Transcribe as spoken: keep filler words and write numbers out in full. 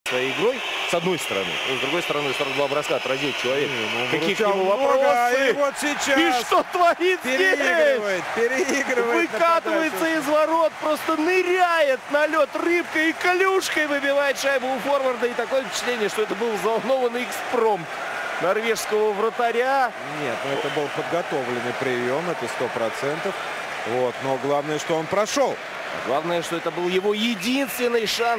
своей игрой, с одной стороны. С другой стороны, сорок два броска отразил человек. Ну, Каких много, ему вопросы? И вот сейчас И что творит переигрывает, здесь? переигрывает. Выкатывается из ворот, просто ныряет на лед рыбкой и колюшкой выбивает шайбу у форварда. И такое впечатление, что это был взволнованный экспромт норвежского вратаря. Нет, ну это был подготовленный прием, это сто процентов. Вот, но главное, что он прошел. Главное, что это был его единственный шанс.